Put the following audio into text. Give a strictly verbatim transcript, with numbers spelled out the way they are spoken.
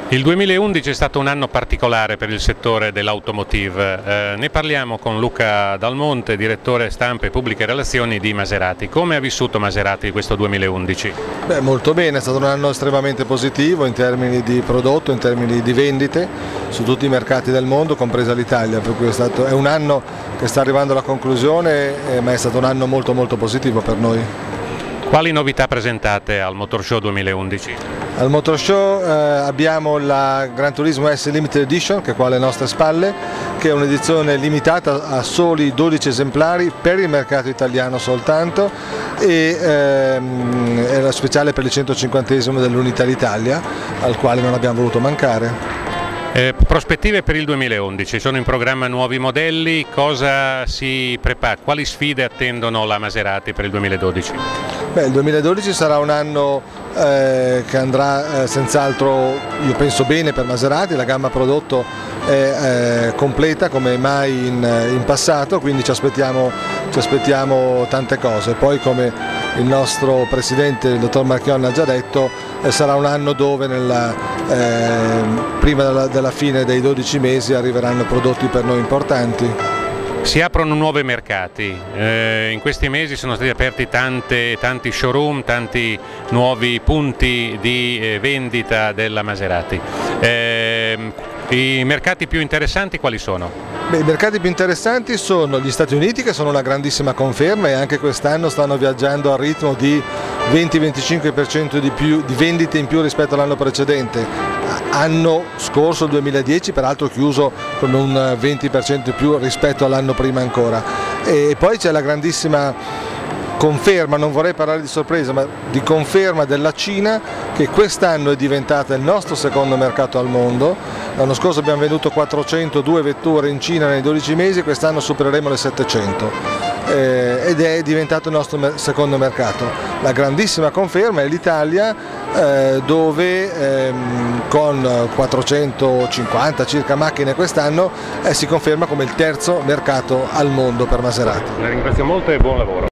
Il duemilaundici è stato un anno particolare per il settore dell'automotive, eh, ne parliamo con Luca Dalmonte, direttore stampa e pubbliche relazioni di Maserati. Come ha vissuto Maserati questo duemilaundici? Beh, molto bene, è stato un anno estremamente positivo in termini di prodotto, in termini di vendite su tutti i mercati del mondo, compresa l'Italia, per cui è, stato, è un anno che sta arrivando alla conclusione, eh, ma è stato un anno molto molto positivo per noi. Quali novità presentate al Motor Show duemilaundici? Al Motor Show eh, abbiamo la Gran Turismo S Limited Edition, che è qua alle nostre spalle, che è un'edizione limitata a soli dodici esemplari per il mercato italiano soltanto, e ehm, è la speciale per il centocinquantesimo dell'Unità d'Italia, al quale non abbiamo voluto mancare. Eh, prospettive per il duemilaundici, sono in programma nuovi modelli, cosa si prepara, quali sfide attendono la Maserati per il duemiladodici? Beh, il duemiladodici sarà un anno eh, che andrà eh, senz'altro, io penso, bene per Maserati. La gamma prodotto è eh, completa come mai in, in passato, quindi ci aspettiamo, ci aspettiamo tante cose. Poi, come il nostro presidente, il dottor Marchionne, ha già detto, eh, sarà un anno dove nella, eh, prima della, della fine dei dodici mesi arriveranno prodotti per noi importanti. Si aprono nuovi mercati, eh, in questi mesi sono stati aperti tante, tanti showroom, tanti nuovi punti di eh, vendita della Maserati. Eh, I mercati più interessanti quali sono? Beh, i mercati più interessanti sono gli Stati Uniti, che sono una grandissima conferma e anche quest'anno stanno viaggiando al ritmo di venti venticinque per cento di, più, di vendite in più rispetto all'anno precedente. Anno scorso, il duemiladieci, peraltro chiuso con un venti per cento in più rispetto all'anno prima ancora. E poi c'è la grandissima conferma, non vorrei parlare di sorpresa, ma di conferma della Cina, che quest'anno è diventata il nostro secondo mercato al mondo. L'anno scorso abbiamo venduto quattrocentodue vetture in Cina nei dodici mesi, quest'anno supereremo le settecento. Eh, ed è diventato il nostro secondo mercato. La grandissima conferma è l'Italia, eh, dove ehm, con quattrocentocinquanta circa macchine quest'anno eh, si conferma come il terzo mercato al mondo per Maserati. La ringrazio molto e buon lavoro.